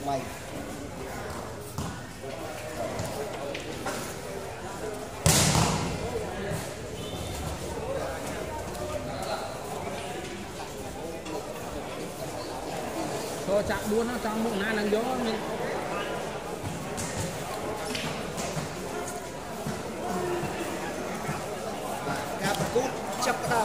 chạm buôn nó trong một hai lần gió mình cáp cút chấp đầu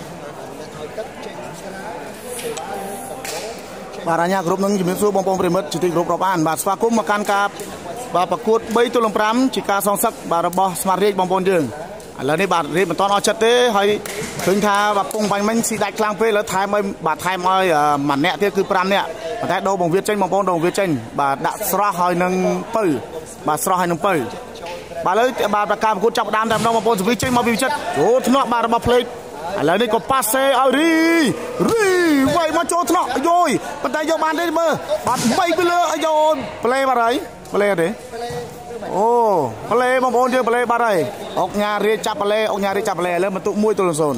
bà ra nhà group nâng chỉ miễn số bom bom remote chỉ group robot an bà spa cũng makan cáp bà bạc cút bay tu lồng pram chỉ ca song sắc bà robot smart rig bom bom dươngแล้วนี่บาดเรียบมันตอนเอาชัดเต้ให้ถึงท่าแบบปงไปมันสีได้กลางเป้แล้วท้ายไม่บาดท้ายไม่หมันเนี่ยที่คือปรามเนี่ยบาดท้ายโดนบ่งเวียดเจนบ่งปงโดนเวียดเจนบาดดักสระให้หนึ่งปื้บาดสระให้หนึ่งปื้บาดเลยบาดประกาศกูจับดามแต่น้องบ่งปงสวิตเจนมาวิจัดโอ้ทนบาดมาเพลย์แล้วนี่ก็ปัสเซ่เอารีไว้มาโจทนโยยปัตตายโยบานได้เบอร์บาดไปไปเลยโยนเพลย์มาไรเพลย์อะไรโอ้เพลย์บางคนเจอเพลย์บ้าไรออกงานเรียจับเพลย์ออกงานเรียจับเพลย์แล้วมันตุมวยตัวโซน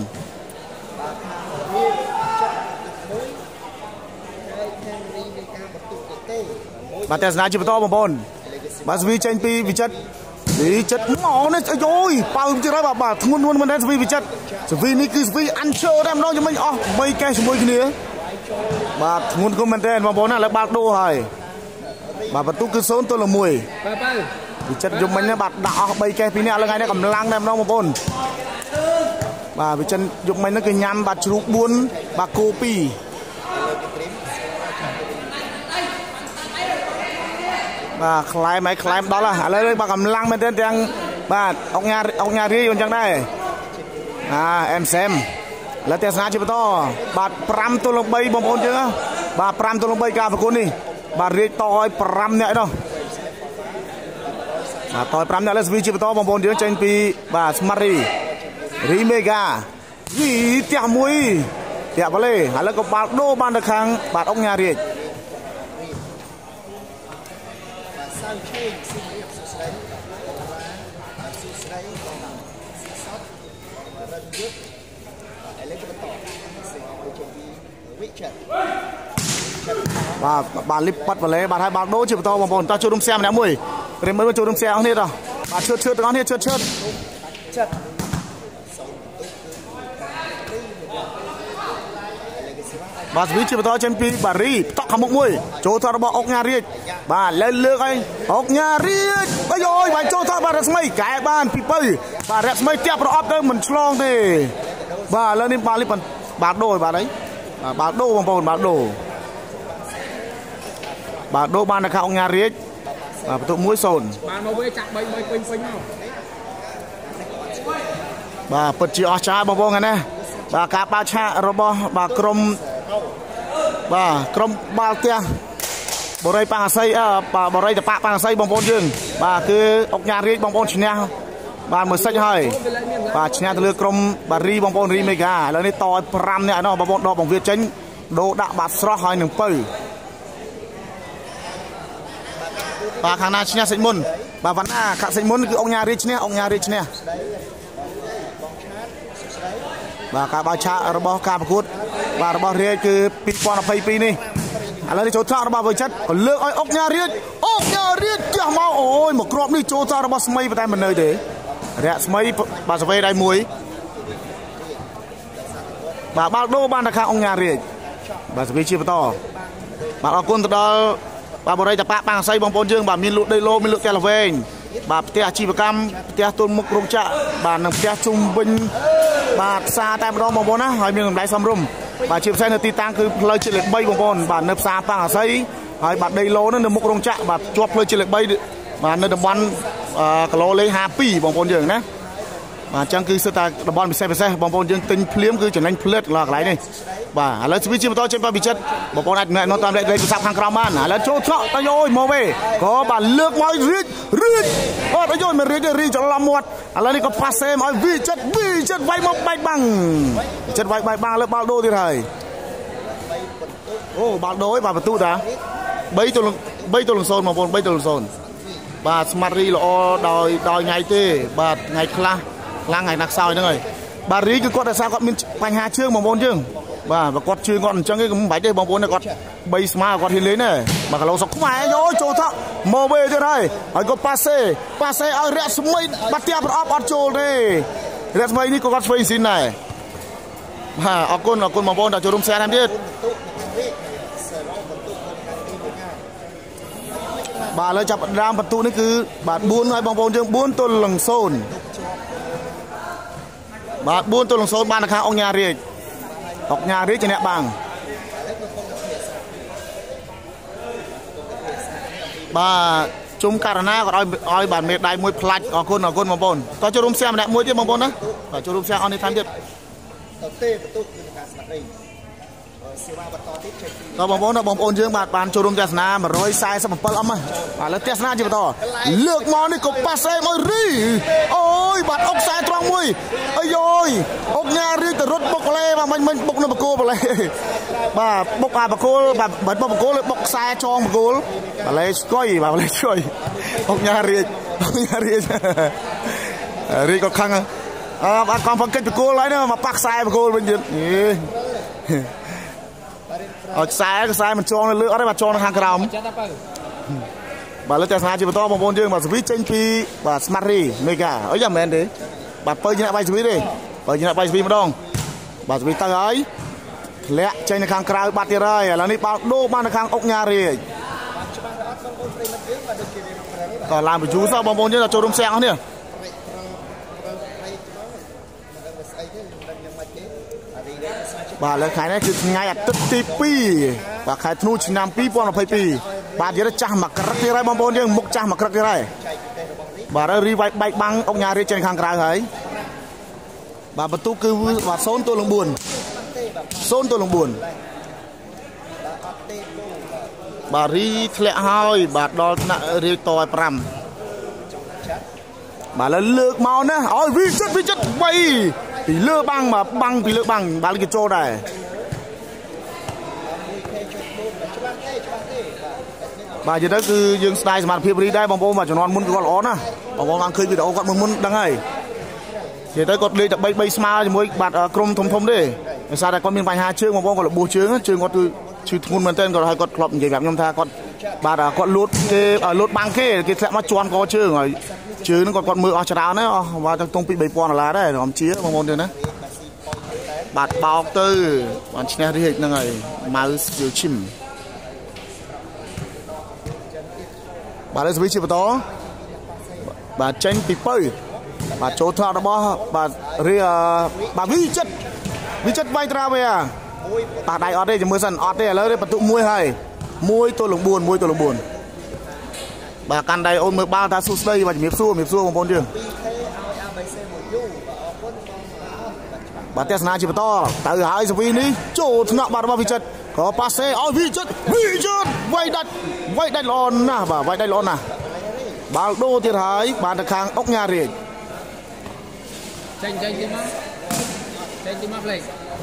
บาดแต่สนาจิบโตบางคนบาสวีเชนปีวิจัดหมอเนี่ยโอ้ยเป่าจะได้บาดทุ่นมันได้สวีวิจัดสวีนี่คือสวีอันเชอร์ได้มันน้องยังไม่อ๋อไม่แก่สมุยกันเนี่ยบาดทุ่นก็มันได้บางคนน่ะแล้วบาดดูให้บาประตูคือโซนตัวละมวยวิจัดยุบมันเนี่ยบาดด่าใบแกปีนี้อะไรไงเนี่ยกำลังได้น้องมาปนบาวิจัดยุบมันนั่นคือยำบาดชุกบุญบาโกปีบาคลายไหมคลายđó làอะไรเลยบากำลังมันเดินยังบาดออกงานรีมันจังได้เอ็มเซมแล้วเตะสนาจิบโตบาดปรำตัวลงใบบอมบอลเจอบาดปรำตัวลงใบกาพกุลนี่บาดเรียกต่อยปรำเนี่ยเนาะต่อยปรำเนี่ยแล้วสวีจิบโตบอมบอลเจอเจนปีบาดสมารีเมกาวีเตียมวยเตียไปเลยแล้วก็บาดโดบานตะคังบาดออกงานเรียกบาลิปปัดไปเลยบาไทยบาโดจิบโตบางคนตาจูดุมเสียมเนี่ยมวยเรียนมือจูดุมเสียงนี่ต่อบาเชิดตรงนี้เชิดบาสวิจิบโตเชมปีบารีตอกขมุกมวยโจทาร์บออกงานเรียกบาเลือกไอ้ออกงานเรียกไปโยยบาโจทาร์บาเรสไม่แก่บ้านปีเปย์บาเรสไม่เทียบรอบเดิมเหมือนฉลองดิบาแล้วนี่บาลิปันบาโดบาไหนบาโดบางคนบาโดบ้านนะครับองงานเรียกประตูมุ้ยโซนบ้านมาเวจับใบปิงบ้าเปิดจีอชาบางคนกันนะบ้ากาปาชาระบบากรมบาเตียบริปังไซบริจะปะปังไซบางคนยืนบ้าคือองงานเรียกบางคนชนะบ้านมือใส่ให้บ้าชนะเรือกรมบารีบางคนรีเมกาแล้วนี่ต่อพรำเนี่ยเนาะบางคนดอกบางเวียเจนโดดบาสระให้หนึ่งปื้บาข้างหน้าชนะสิมุนบาวันหน้าขัดสิมุนคือองงานริชเนี่ยบากาบาชาระบบการประกวดบาระบบเรียคือปีปอนอภัยปีนี้อะไรที่โจทย์ระบบเวชัดก็เลือกไอ้องงานเรียจะมาโอ้ยหมกกรอบนี่โจทย์ระบบสมัยประเทศมันเลยเด้เรียสมัยบาสเวได้มวยบาโดบ้านราคาองงานเรียบาสเวชีปต่อบาเอาคนตัวบาบริจะปะปังไซบางปนยื่งบามีลุได้โลมีลุเตลเวงบาเตียชีพกรรมเตียตุนมุกรงจะบาหนังเตียจุ่มบินบาซาแต่บางบางปนนะหอยมีหนึ่งได้สำรุมบาชีพไซนตีตังคือเลยจิเล็กใบบางปนบาเนบซาปังไซหอยบาได้โลนั่นมุกรงจะบาจวบเลยจิเล็กใบบาเนบวันกะโลเลยฮาปี้บางปนยื่งนะจังคือสตาร์บอลไปเซ่บางปนยื่งติงเพลี้ยมคือจะเล่นเพลิดหลากหลายนี่บ่าแล้วสวิตชิมต่อเช่นปาบิชัดบอกว่าเนี่ยนอนตามเลยกุศลทางกรามันแล้วโจทย์ตะโยยโมเวก็บ่าเลือกมารีดก็ตะโยยมันรีดจะละหมดอะไรนี่ก็พาเซมาวิจัดไว้มาใบบังจัดไว้ใบบังแล้วบาโดที่ไหนโอ้บาโดบาประตูนะใบตัวลงโซนมาบนใบตัวลงโซนบาสมารีละดอยไงเต้บาไงคลาไงนักซาวนั่นเลยบารีคือก็แต่ซาก็มีปัญหาเชื่องมาบนเชื่อง và quạt chưa ngon chẳng cái bánh đây bóng bốn này quạt bay smart quạt hiền lấy này mà cả lâu sọc mày rồi trâu thọ mò bê thế này hay có passe ở rẽ xuống mây bắt tiệp áp ở trâu đây rẽ mây đi có quạt phơi xin này ở con bóng bốn đã cho đúng xe em biết bàเลยจับรามประตูนี่คือบาดบุญให้บองบอลยังบุญตัวหลังโซนบาดบุญตัวหลังโซนบ้านนะครับองยาเรียกออกยาเรียกจะเนี่ยบางบ่าจุ่มการนาก็เอาบาดเม็ดได้มวยพลัดออกคนบองบอลก็จะรุมเสียมเนี่ยมวยที่บองบอลนะก็จะรุมเสียเอาในทางเดียวก็บองบอลยังบาดบานจูรุมเจสนามาร้อยไซส์สมบัติเอามาแล้วเจสนาจีบต่อเลือกมอนี่ก็ปัสเซ่มารีโอ้ยบาดอกไซตรองมวยไอ้ยอยอกงารีแต่รถบกเลยมันบกน้ำบกโกไปเลยบาบกบกโกแบบบกโกเลยบกไซจองบกโกอะไรก้อยอะไรช่วยอกงารีรีก็ขังกองฟังเกิดบกโกอะไรเนี่ยมาปักไซบกโกเป็นยืนเอาสายมันจองเลยเลือกอะไรมาจองทางกระดมบาลเจสนาจีบต่อบางคนยังบาสวิชเจนปีบาสมารีเมกาเอ้ยยังแมนดิบาเปิดยิงไปสวิชดิเปิดยิงไปสวิชมาดองบาสวิชตั้งไอ้เละเจนทางกระดมบาตีไรแล้วนี่ปาโดมาทางอกงารีก็ลามไปจูซะบางคนยังจะโจมแซงเขาเนี่ยบาเลยขายนี่คือไงตึ๊ดตีปีบาขายธนูชินามปีป้อนมาเพย์ปีบาเดี๋ยวจ้ามักกระติไรบางคนยังมุกจ้ามักกระติไรบาเรีไวใบบังองยาเรียนข้างกลางเหรอบาประตูคือบาโซนตัวลงบุญบารีทะเลหอยบาดอลน่ะเรียต่อยปรำบาเลยเลือกเมานะอ๋อวิจิตไปปีเลือกบังมาบังปีเลือกบังบาลิกิโจได้บาจะได้คือยังสไตล์สมาร์ทเพียบรีได้บางโบมาจะนอนมุนก็ร้อนนะบางโบบางเคยวิดีโอก็มุนดังไงจะได้ก็เลยจากใบสมาร์ทจะมวยบาดกลมทมๆด้วยซาได้ก็มีปัญหาเชื่องบางโบก็บูเชื่องก็คือชื่อทุนมันเต้นก็ให้ก็ครบอย่างแบบยมท่าก็บาดก็ลุดลุดบางเคกิแสมาจวนก็เชื่องหน่อยชื่อนั่นก็มือเอาชนะนะว่าจะตรงปีใบปอนอะไรได้หอมเชี่ยบางโบเดียวนะบาดเบาตื้อวันชนะที่เห็นยังไงมาอยู่ชิมบาเลยสวิชไปต่อบาเจนปีเปอร์บาโจทาร์บอบาเรียบาวิจิตไวตราเวียบาได้ออดได้จะมือสั่นออดได้แล้วได้ประตูมวยให้มวยตัวหลงบุญบากันได้โอนมือบ้าตาสู้ได้บาจะมีสู้บางคนยังบาเตสนาจิบต่อแต่หายสวีนี้โจทนะบาร์บาวิจิตขอปัสเซ่เอาวิจิตไว้ได้ร้อนนะบ่าไว้ได้ร้อนนะบาลโดที่หายบาตะคางอกงาเรียใจที่มาเลย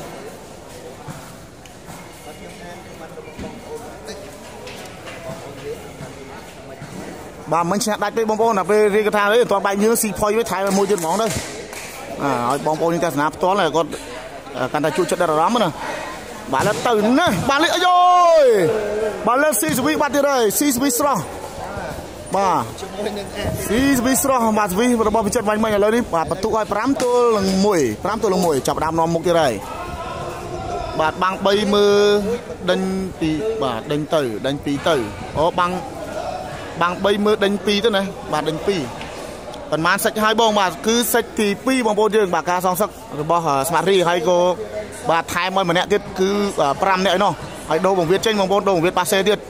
บามันชนะได้ไปบอลบอลนะไปเรียกทางเลยตัวใบเนื้อสีพอยไว้ถ่ายมวยจนหมองเลยบอลนี่แต่สนามตัวอะไรก็การได้จุดได้ร้อนมั้งนะบาลตื่นนะบาลโย่บาลซีสวีบัดเลยซีสวีสระบาซีสวีสระบาสวีระบบพิจารณาไม่เลยนี่บาประตูไอ้พรำตัวลงมวยจับดำนอมมุกที่ไรบาดบังใบมือดันปีบาดดันปีตื่นโอ้บังใบมือดันปีตัวไหนบาดดันปีปัญหาเซ็ตให้บ้องบาดคือเซ็ตที่ปีบางโบเดือนบาดการสองสักบอสมารีให้ก็บาดไทยมันเหมือนเนี่ยที่คือปรำเนี่ยเนาะไอ้โดบงเวียดเจนบางโบโดบงเวียดปาเซ่ที่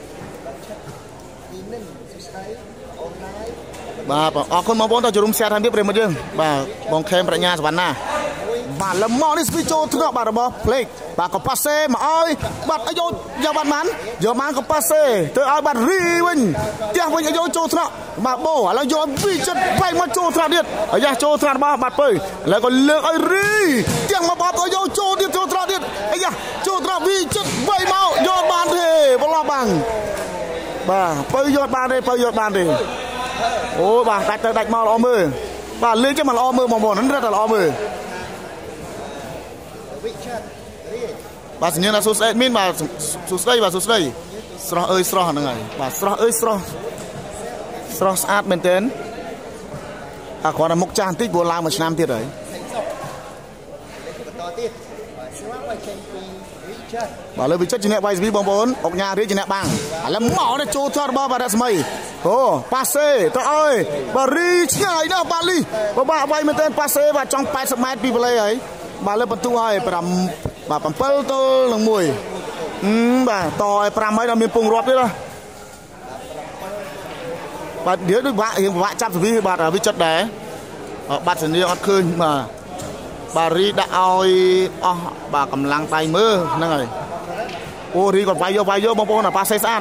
บาดออกคนบางโบต้องจะรุมเสียทางที่เปรมมาเดือนบาดบางเคมปรัญญาสวรรค์น่ะบาดละมอนี่สปิโจทุกบาดระบบเพลกบาดก็ปาเซ่มาอ้อยบาดอายุยาบาดมันก็ปาเซ่เธอเอาบาดรีวินเตี้ยวินอายุโจทุกบาดโบแล้วโยนวิจัดไปมาโจทุกเดียดอย่าโจทุกบาดเปย์แล้วก็เลือกไอ้รีเตี้ยมาบาดอายุโจเดียดโจทุกเดียดอย่าโจทุกวิจัดไปมาโยนบาดเทบอลบังบาดเปย์โยนบาดเทโอ้บาดดักมาล้อมือบาดเลี้ยงจะมาล้อมือมองนั้นเรื่องแต่ล้อมือបាទសញ្ញាណាសូស្អេដមីនបាទសូស្ដីបាទសូស្ដីស្រស់អើយស្រស់ហ្នឹងហើយបាទស្រស់អើយស្រស់ស្រស់ស្អាតមែនទែនអាគ្រាន់តែមុខចាស់បន្តិចព្រោះឡើងមួយឆ្នាំទៀតហើយបាទលើវិចិត្រជាអ្នក YSB បងប្អូនអុកញ៉ារៀបជាអ្នកបាំងឥឡូវមកនេះចូលថតរបស់បាទរស្មីអូប៉ាសេទៅអើយបាទរីឆ្ងាយណាស់បាទលីបាទវាយមែនទែនប៉ាសេបាទចង់80ម៉ែត្រពីវ៉ាឡេហើយបាទលើបន្ទុកហើយ5បាទ7ទល់នឹង1បាទតឲ្យ5ហើយដល់មានពងរាប់ទៀតណាបាទនិយាយដូចវាក់ចាប់សវិបាទវិចិត្រដែរបាត់សញ្ញាអត់ឃើញបាទរីដាក់ឲ្យអស់បាទកម្លាំងដៃមើលហ្នឹងហើយអូរីគាត់វាយយកបងប្អូនប៉ាសេស្អាត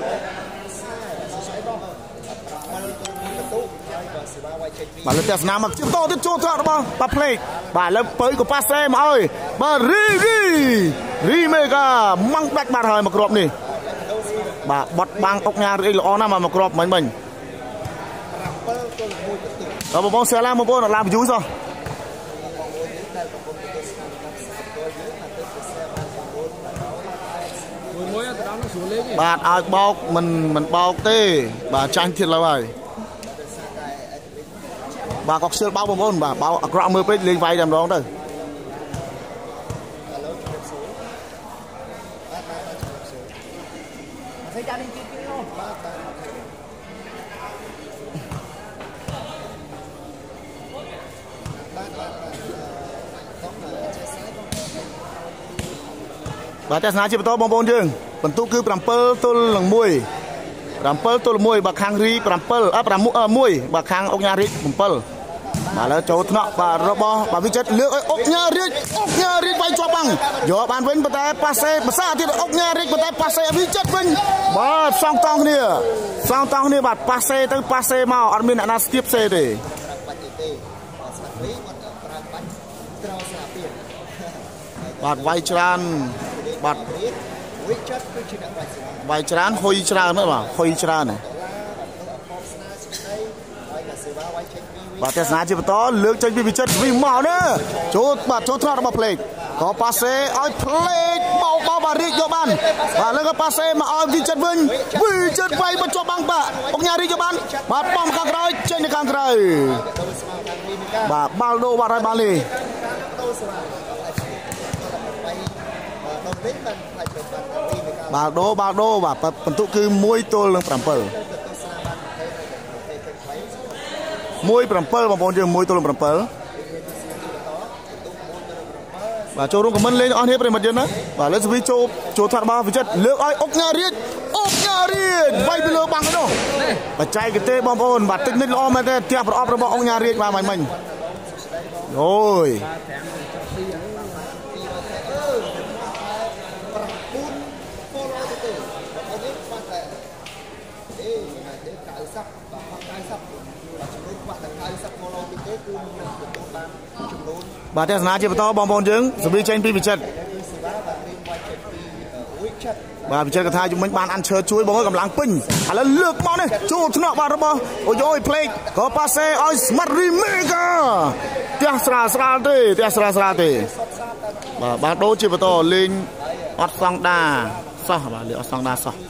បាទលើទស្សនាមកជិះតទៀតចូលត្រង់របស់ប៉ាផ្លេកបាទឥឡូវបើក៏ប៉ាសេមកឲ្យបាទរីមេកាម៉ង់ដាច់បាត់ហើយមកគ្រាប់នេះបាទបត់បាំងអុកញ៉ារីល្អណាស់មកគ្រាប់មិញបងប្អូនសែឡាបងប្អូនអត់ឡាន view សោះបាទឲ្យបោកមិនបោកទេបាទចាញ់ទៀតឡើយហើយបាទក៏ខ្ជិលបោកបងប្អូនបាទបោកអាក្រក់មើលពេកលេងវាយតែម្ដងទៅបាទទស្សនាជាបន្តបងប្អូនយើងបន្ទុកគឺ7ទល់នឹង1 7ទល់1បាទខាងរី7 1បាទខាងអុកញ៉ារី7បាទឥឡូវចូលថ្នាក់បាទរបស់បាទវិចិត្រលើកឲ្យអុកញ៉ារីវាយជាប់បាំងយកបានវិញប៉ុន្តែប៉ាសេភាសាទៀតអុកញ៉ារីប៉ុន្តែប៉ាសេវិចិត្រវិញបាទសងតង់គ្នាបាទប៉ាសេទៅប៉ាសេមកអត់មានអ្នកណាស្ទាបសេទេបាទវាយច្រើនបាទវាយច្រើនហុយច្រើនហ្នឹងបាទហុយច្រើនហ្នឹងបាទទស្សនាជាបន្តលើកចេញពីវិចិត្រវិញមកណាចូលថ្នាក់របស់ផ្លេកក៏ប៉ាសេឲ្យផ្លេកបោបាទរីកយកបានបាទលើកប៉ាសេមកឲ្យវិចិត្រវិញវិចិត្រវាយបញ្ចប់បាំងបាទអុកញ៉ារីកយកបានបាទបំខាងក្រោយចេញទៅខាងក្រៅបាទបាល់ដូបាទហើយបាល់នេះបាល់ដូបាទបន្ទុកគឺ1ទល់នឹង7 1-7បងប្អូនយើង1ទល់នឹង7បាទចូលរួមខមមិនលេងអស់នេះប្រិមត្តយើងណាបាទលើសវីចូលថាត់របស់វិចិត្រលើកឲ្យអុកញ៉ារៀតវាយពីលើបាំងនោះបច្ចេកទេសបងប្អូនបាទទឹកនេះល្អមែនទេផ្ទះប្រអប់របស់អុកញ៉ារៀតបាទមិញអូយបាទទស្សនាជាបន្តបងប្អូនយើងសវីចេញពីវិចិត្របាទវិចិត្រកថាជំនាញបានអានឈើជួយបងកម្លាំងពេញឥឡូវលើកមកនេះចូលថ្នាក់បាទរបស់អូយផ្លេកក៏ប៉ាសេឲ្យស្មាត់រីមេកាផ្ទះស្រាលទេបាទដូរជាបន្តលេងអត់សងដាសោះបាទលេងអត់សងដាសោះ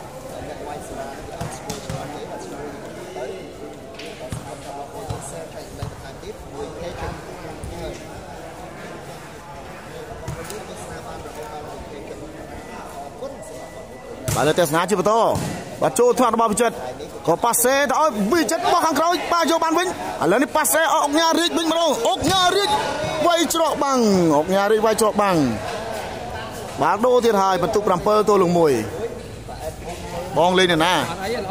បាទលើទស្សនាជាបន្តបាទចូលថ្នាក់របស់វិចិត្រក៏ប៉ាសេទៅឲ្យវិចិត្របោះខាងក្រោយបាទយកបានវិញឥឡូវនេះប៉ាសេឲ្យអុកញ៉ារីកវិញម្ដងអុកញ៉ារីកវាយច្រកបាំងបាទដូរទៀតហើយបន្ទុក7ទល់នឹង1បងលេងនៅណា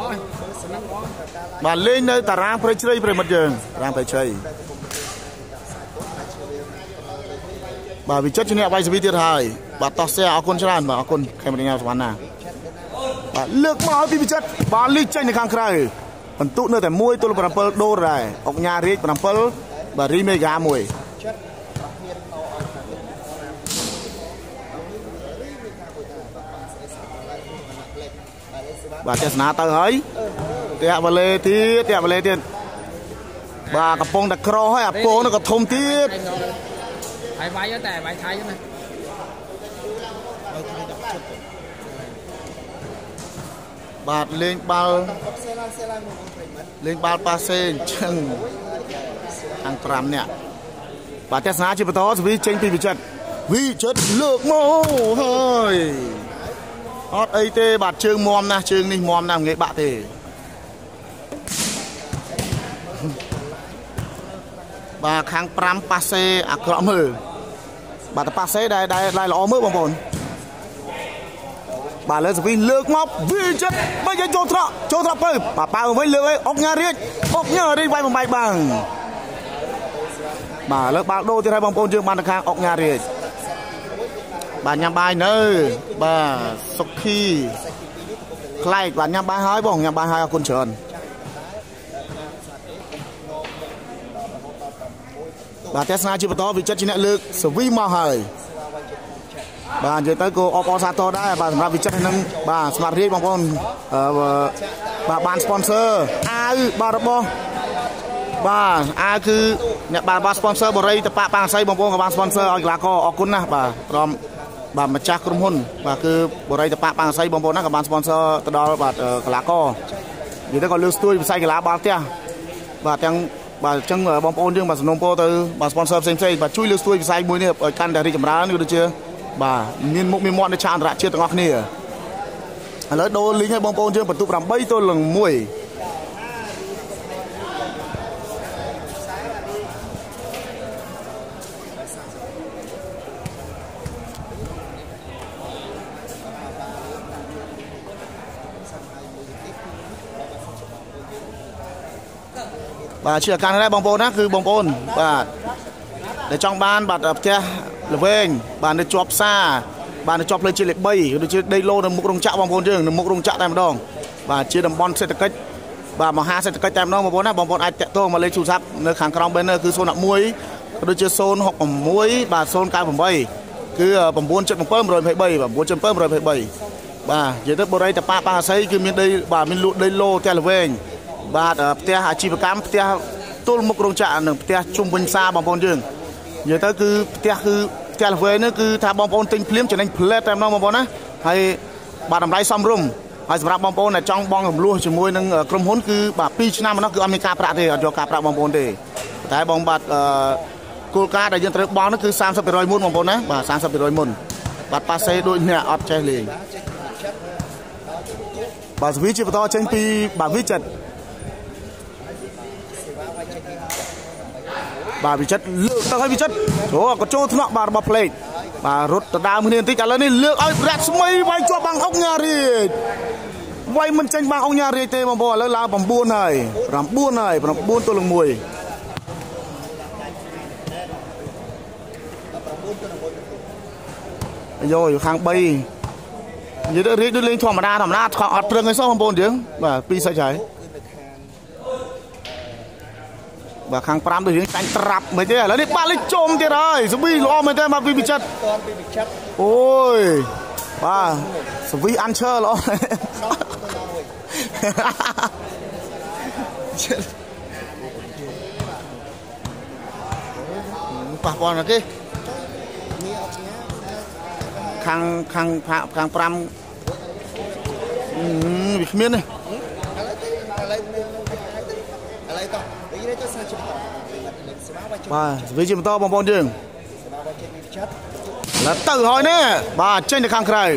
បាទលេងនៅតារាងព្រៃជ្រៃប្រិមិត្តយើងតារាងព្រៃជ្រៃបាទវិចិត្រជាអ្នកវាយសវីទៀតហើយបាទតោះសែអរគុណច្រើនបាទអរគុណខេមរញ្ញាសវណ្ណាបាទលើកមកឲ្យពីវិចិត្របាទលីកចេញនៅខាងក្រៅបន្ទុកនៅតែ1ទល់7ដូរដែរអុកញ៉ារៀក7បាទរីមេហ្គា1បាទទស្សនាទៅហើយតាក់វ៉ាឡេទៀតបាទកំពុងតែក្រហើយអាពងនោះក៏ធំទៀតហើយវាយតែវាយថៃណាថបាទលេងបាល់ប៉ាសេចឹងខាង5នាក់បាទទស្សនាជាបន្តសវីចេញពីវិចិត្រលើកមកហើយអត់អីទេបាទជើងមមណាស់ជើងនេះមមណាស់ងាយបាក់ទេបាទខាង5ប៉ាសេអាក្រក់មើលបាទប៉ាសេដែលល្អមើលបងប្អូនបាទលើសវីលើកមកវិចិត្របើយកចូលត្រកពើបាទប៉ៅវិញលើកអីអុកញ៉ារាជវាយបំបែកបាំងបាទលើបាល់ដូរទៀតហើយបងប្អូនយើងបានទៅខាងអុកញ៉ារាជបាទញ៉ាំបាយនៅបាទសុខីខ្លែកបាទញ៉ាំបាយហើយបងញ៉ាំបាយហើយអរគុណច្រើនបាទទស្សនាជាបន្តវិចិត្រជាអ្នកលើកសវីមកហើយបាទនិយាយទៅក៏អបអរសាទរដែរបាទសម្រាប់វិចិត្រនឹងបាទស្មារតីបងប្អូនបាទបាន sponsor អាវបាទរបស់បាទអាវគឺអ្នកបាន sponsor បរិយតប៉ាប៉ាស័យបងប្អូនក៏បាន sponsor ឲ្យកីឡាករអរគុណណាស់បាទព្រមបាទម្ចាស់ក្រុមហ៊ុនបាទគឺបរិយតប៉ាប៉ាស័យបងប្អូនណាក៏បាន sponsor ទៅដល់បាទកីឡាករនិយាយទៅក៏លើកស្ទួយវិស័យកីឡាបាល់ទះបាទទាំងបាទអញ្ចឹងបងប្អូនយើងបាទសំណូមពរទៅបាទ sponsor ផ្សេងបាទជួយលើកស្ទួយវិស័យមួយនេះឲ្យកាន់តែរីកចម្រើនដូចជាបាទមានមុខមានមាត់នៅឆាកអន្តរជាតិទាំងអស់គ្នាឥឡូវដូរលីងឲ្យបងប្អូនយើងបន្ទុក8-1បាទជាការនេះបងប្អូនណាគឺបងប្អូនបាទដែលចង់បានបាទផ្ទះល្វែងបាទនៅជាប់ផ្សារបាទនៅជាប់ផ្លូវជាតិលេខ3ដូចជាដីឡូនៅមុខរោងចក្របងប្អូនយើងនៅមុខរោងចក្រតែម្ដងបាទជាតំបន់សេដ្ឋកិច្ចបាទមហាសេដ្ឋកិច្ចតែម្ដងបងប្អូនណាបងប្អូនអាចតាក់ទងមកលេខទូរស័ព្ទនៅខាងក្រោម banner គឺ011ដូចជា066បាទ098គឺ97723បាទ97723បាទនិយាយទៅបរិយតប៉ាប៉ាអាស័យគឺមានដីបាទមានលក់ដីឡូផ្ទះល្វែងបាទផ្ទះអាជីវកម្មផ្ទះទល់មុខរោងចក្រនិងផ្ទះជុំវិញផ្សារបងប្អូនយើងនិយាយទៅគឺផ្ទះល្វែងនេះគឺថាបងប្អូនទិញភ្លាមចំណេញផ្លែតតែម្ដងបងប្អូនណាហើយបាទតម្លៃសមរម្យហើយសម្រាប់បងប្អូនដែលចង់បងរំលោះជាមួយនឹងក្រុមហ៊ុនគឺបាទ2ឆ្នាំម្ដងគឺអត់មានការប្រាក់ទេអត់យកការប្រាក់បងប្អូនទេតែបងបាទគោលការណ៍ដែលយើងត្រូវបង់នោះគឺ 30% មុនបងប្អូនណាបាទ 30% មុនបាទប៉ាសេដូចអ្នកអត់ចេះលេងបាទសវីជាបន្តចេញពីបាទវិចិត្របាទវិចិត្រលើកទៅឲ្យវិចិត្រក៏ចូលថ្នាក់បាទរបស់ផ្លេកបាទរត់ទៅដើមគ្នាបន្តិចឥឡូវនេះលើកឲ្យប្រាក់ស្មីវាយជាប់បាំងអុកញ៉ារាជវាយមិនចេញបាំងអុកញ៉ារាជទេបងប្អូនឥឡូវឡើង9ហើយ9ទល់នឹង1យោខាង3និយាយទៅរាជដូចលេងធម្មតាខំអត់ព្រឹងឲ្យសោះបងប្អូនយើងបាទ2សាច់ហើយបាទខាង5ដូចរឿងចាញ់ត្រាប់មិនទេឥឡូវនេះបាល់លេងជុំទៀតហើយសវីល្អមែនទេមកពីវិចិត្រអូយបាទសវីអានឈើល្អប៉ះពាល់ណាគេខាង5វាគ្មានទេបាទវិជាបន្តបងប្អូនយើងឡើងទៅហើយនេះបាទចេញទៅខាងក្រៅ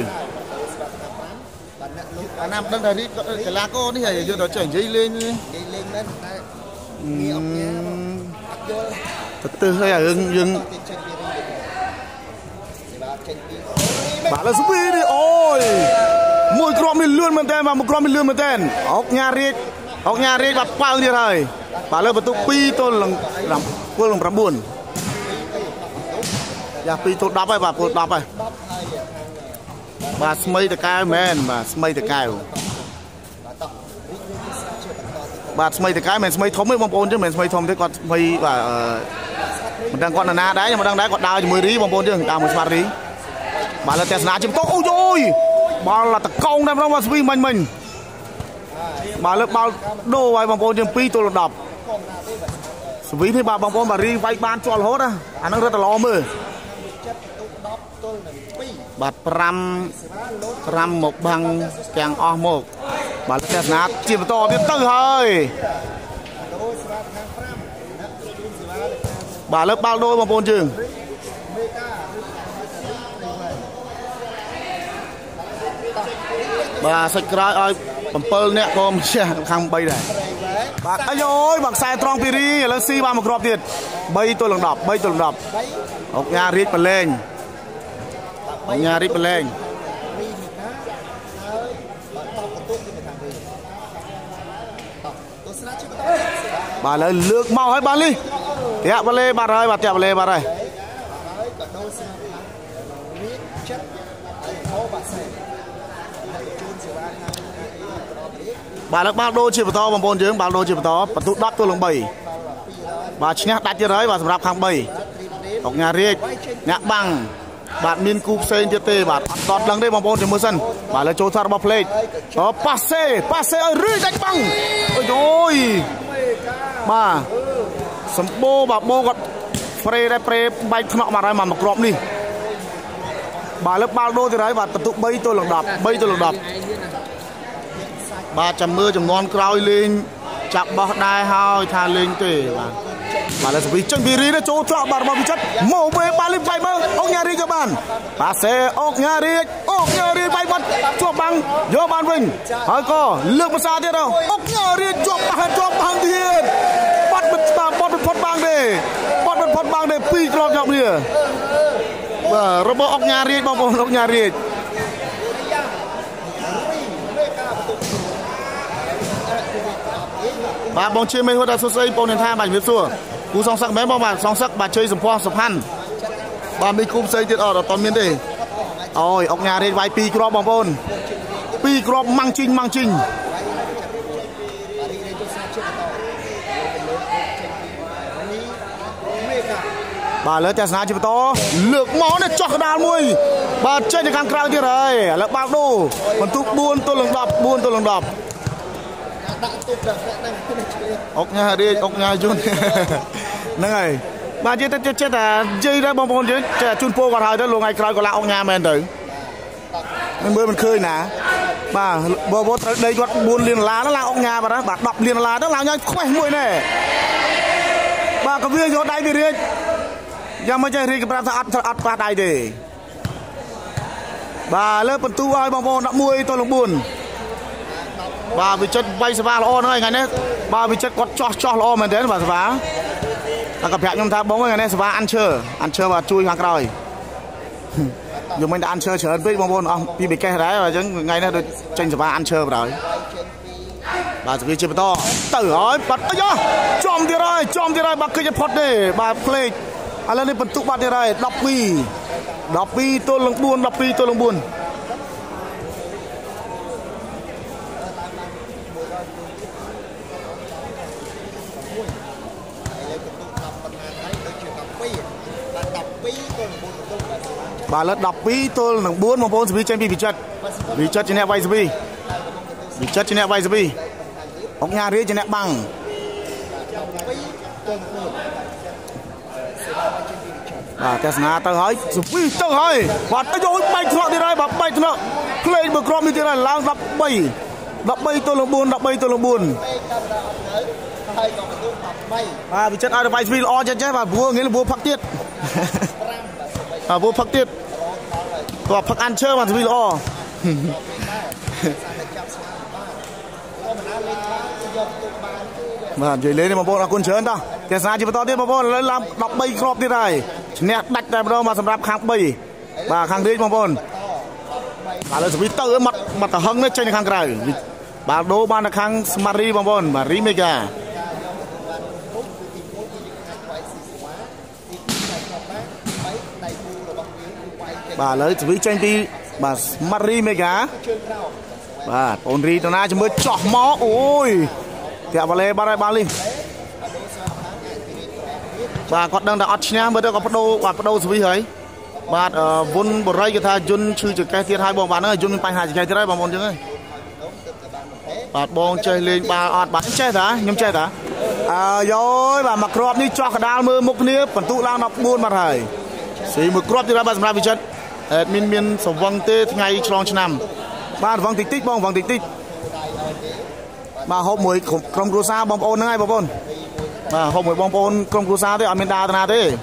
អាណាមដឹងថានេះកីឡាករនេះហើយយកទៅចេះនិយាយលេងមែនតែងាយអត់ញ៉ាទៅទើសហើយរឿងយើងបាទលើស្ពីនេះអូយមួយគ្រាប់នេះលឿនមែនតើបាទមួយគ្រាប់នេះលឿនមែនតើអុកញ៉ារាជបាទប៉ៅទៀតហើយបាទលើបន្ទុក2ទល់នឹង9យ៉ា2ទល់10ហើយបាទពល10ហើយបាទស្មីតកែវមែនបាទស្មីតកែវបាទស្មីតកែវមិនស្មីធំទេបងប្អូនchứមិនស្មីធំទេគាត់ស្មីបាទមិនដឹងគាត់ណាដែរមិនដឹងដែរគាត់ដើរជាមួយរីបងប្អូនយើងដើរមួយស្មាត់រីបាទលើទស្សនាជំតោអូយបាល់តកោងតែម្ដងបាទស្វីមិញបាទលើបាល់ដូរឲ្យបងប្អូនយើង2ទល់10ស្វីនេះបាទបងប្អូនបាទរីវាយបានជាប់រហូតណាអានឹងរត់តល្អមើលបាទ5មកបាំងទាំងអស់មកបាទតែស្នាជាបន្តទៀតទៅហើយបាទលើបាល់ដូរបងប្អូនយើងបាទសាច់ក្រោយឲ្យ7នាក់ក៏ម្ចាស់ខាង3ដែរបាទអាយអូយបាទខ្សែត្រង់ពីរីឥឡូវស៊ីបានមួយគ្រាប់ទៀត3ទល់នឹង10អុកញ៉ារៀបប្រឡែងបាទឥឡូវលើកមកហើយបាទនេះតាក់បលេបាត់ហើយបាទតាក់បលេបាត់ហើយបាទលើកបាល់ដូរជាបន្តបងប្អូនយើងបាល់ដូរជាបន្តបន្ទុក10ទល់នឹង3បាទឈ្នះដាច់ទៀតហើយបាទសម្រាប់ខាង3អុកញ៉ារាជអ្នកបាំងបាទមានគូផ្សេងទៀតទេបាទអត់ដឹងទេបងប្អូនចាំមើលសិនបាទលើចូលថារបស់ផ្លេកប៉ាសេឲ្យរឿយដាច់បាំងអូយបាទសម្បូរបាទបោគាត់ប្រេដែរប្រេបែកថ្នាក់មកហើយមកក្របនេះបាទលើបាល់ដូរទៀតហើយបាទបន្ទុក3ទល់នឹង10បាទចាំមើលចំនួនក្រោយលេងចាប់បោះដែរហើយថាលេងទេបាទលើសវីចេញពីរីទៅចូលត្រកបាទរបស់វិចិត្រមកវិញបាទលេងបាយមើលអុកញ៉ារីយកបានប៉ាសេអុកញ៉ារីបាយបាត់ជាប់បាំងយកបានវិញហើយក៏លើកភាសាទៀតអុកញ៉ារីជាប់បាំងទៀតបាត់មិនផុតបាំងទេ2គ្រាប់ជាប់គ្នាបាទរបស់អុកញ៉ារីបងប្អូនអុកញ៉ារីបាទបងជាមេហួតដល់សុស្ដីបងនឹងថាបាទជំរាបសួរគូសងសឹកមែនបងបាទសងសឹកបាទជ័យសំភ័សុផាន់បាទមានគូផ្សេងទៀតអត់មានទេអូយអុកញ៉ារេតវាយ2គ្រាប់បងប្អូន2គ្រាប់ម៉ាំងជីងបាទលើតែស្នាជាបន្តលើកមកនេះចោះកដាលមួយបាទចេញទៅខាងក្រៅទៀតហើយឥឡូវបាល់ដូរបន្ទុក4ទល់នឹង10ដាក់ទុកដល់អុកញ៉ារៀងអុកញ៉ាយូនហ្នឹងហើយបាទយើងទៅចិត្តតែនិយាយដែរបងប្អូនយើងចេះជូនពរគាត់ហើយទៅលោកថ្ងៃក្រោយក៏ឡាអុកញ៉ាមែនទៅមិនមើលមិនឃើញណាបាទបើត្រូវដេកគាត់4លានដុល្លារទៅឡាអុកញ៉ាបាទ10លានដុល្លារទៅឡាញ៉ាខ្វេះមួយណែបាទក៏វាយកដៃទៅរៀងយ៉ាងមិនចេះរៀងក៏ប្រាប់ថាអត់ប៉ះដៃទេបាទលើបន្ទូឲ្យបងប្អូន11ទល់នឹង4បាទវិចិត្រវាយសបាល្អហ្នឹងហើយថ្ងៃនេះបាទវិចិត្រគាត់ចោះល្អមែនទេបាទសបាតែក៏ប្រាប់ខ្ញុំថាបងថ្ងៃនេះសបាអានឈើបាទជួយខាងក្រោយយកមិនតែអានឈើច្រើនពេកបងប្អូនអស់ពីបេកេសដែរអញ្ចឹងថ្ងៃនេះដូចចេញសបាអានឈើបណ្ដោយបាទវាជាបន្តទៅហើយបាត់អីចំទៀតហើយបាទគិតផុតទេបាទផ្លេកឥឡូវនេះបន្ទុកបាត់ទៀតហើយ12ទល់នឹង4បាទលើ12ទល់នឹង4បងប្អូនសវីចេញពីវិចិត្រជាអ្នកវាយសវីអុកញ៉ារៀជាអ្នកបាំងបាទទស្សនាទៅហើយសវីទៅហើយបាទទៅយកបែកធ្លាក់ទៀតហើយបាទបែកធ្លាក់ផ្លេងមួយគ្រាប់នេះទៀតហើយឡើង13ទល់នឹង4ហើយក៏បន្ទុក13បាទវិចិត្រឲ្យវាយសវីល្អចេះបាទព្រោះងាយលបួផឹកទៀតវោផឹកទៀតតោះផឹកអានឈើបាទសវីល្អបាទនិយាយលេងបងប្អូនអរគុណច្រើនតោះទេសនាជាបន្តទៀតបងប្អូនឥឡូវឡើង13គ្រាប់ទៀតហើយឈ្នះដាច់តែម្ដងមកសម្រាប់ខាង3បាទខាងរាជបងប្អូនបាទឥឡូវសវីទៅមកទៅហឹងនេះចេញទៅខាងក្រៅបាទដូរបានទៅខាងស្មារីបងប្អូនបាទរីមេហ្គាបាទឥឡូវសវីចេញពីបាទស្មារីមេហ្គាបាទបងរីតាណាជំរឿចោះមកអូយតាក់វ៉ាឡេបាត់ហើយបាល់នេះបាទគាត់ដឹងតែអត់ឈ្នះមើលទៅគាត់បដូរសវីហើយបាទវុនបរិយគេថាយុនឈឺចកេះទៀតហើយបងបាទហ្នឹងយុនមានបញ្ហាចកេះទៀតហើយបងប្អូនចឹងហើយបាទបងចេះលេងបាល់អត់បាទចេះតាខ្ញុំចេះតាយោយបាទមកគ្រាប់នេះចោះកដាលមើលមុខគ្នាបន្ទុកឡើង14បាត់ហើយស៊ីមួយគ្រាប់ទៀតបាទសម្រាប់វិចិត្រមានសង្វឹងទេថ្ងៃឆ្លងឆ្នាំបាទវងតិចបងវងតិច mà hộp mùi trong cua sa bông ôn ngay bông mà hộp mùi bông ôn trong cua sa thế ở miền đà nào thế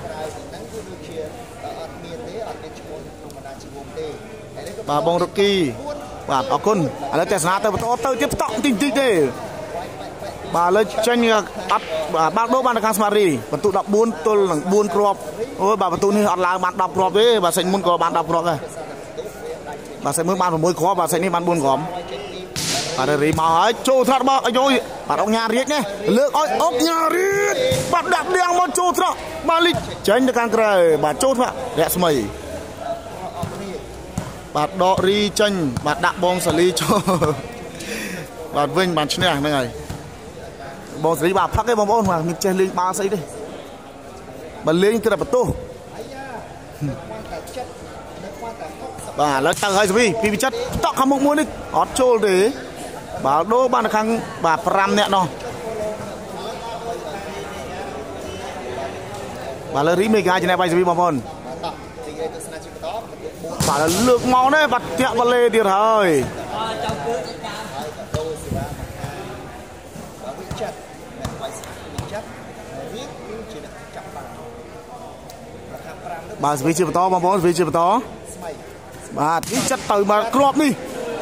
bà bông Rocky bà ở côn lấy tiền sát tới tiếp tọng tinh tinh thế bà lấy tranh bà bác đỗ ban đăng Smari và tụ đọc buôn tôi là buôn crop ôi bà tụ này họ là bạn đọc crop đấy bà sẽ muốn có bạn đọc crop này bà sẽ muốn bạn mối khó bà sẽ đi bạn buôn góm bà đây mà ấy châu thật bác anh ơi bà ông nhà riết nhé lượng ơi ốc nhà riết bà đặt đèn một châu thật bà lịch tránh được càng cười bà châu thật đẹp mày bà đọ ri chanh bà đặt bông xử lý cho bà vinh bà chne này bông xử lý bà phát cái bông ôn mà mình chơi lên ba xây đi bà lên cái là bà tô bà lấy tăng hơi gì vì chất tóc không muốn đi ót trôi để bà đô ban khang bà pram nè nó bà lấy rí mấy cái trên này bay gì bông ôn bà là lược máu đấy bật tiệm vào lê tiền hơi bà vị trí to bông vị trí to bà tí chất từ bà crop đi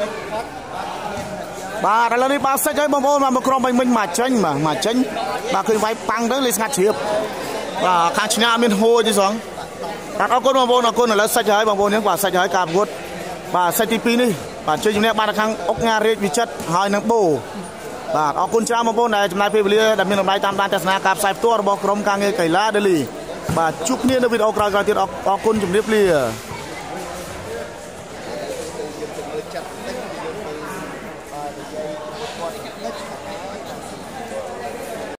bà đã lên đi bà sẽ chơi bông ôn mà một crop mình mà tranh bà khơi váy băng đấy lên ngắt chiếp và khang china miền hồ chứ sống đặt áo côn bông ôn là sạch hơi bông ôn những quả sạch hơi cạp gốt bà sạch tí đi bà chơi chúng này bà đã khang ốc nga rết vị chất hơi nắng bù bà áo côn cha bông ôn này chúng này phê blia đặt miền đồng đai tam đan tesna cạp sạch tua bọc crom càng nghe cày lá đây lì bà chúc nhiên ở video cày tiết áo côn chúng nếp lìa